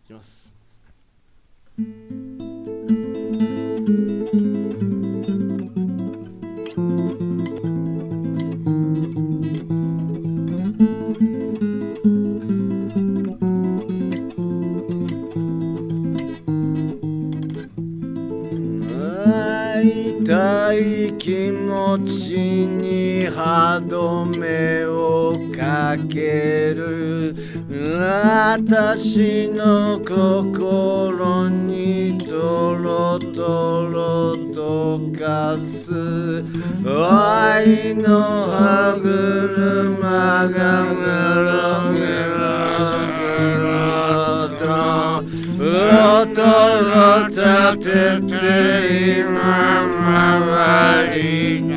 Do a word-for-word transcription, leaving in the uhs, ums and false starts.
きます。痛い気持ちに歯止めをかける私の心にとろとろ溶かす愛の歯車がぐるぐるぐると音を立てて今回り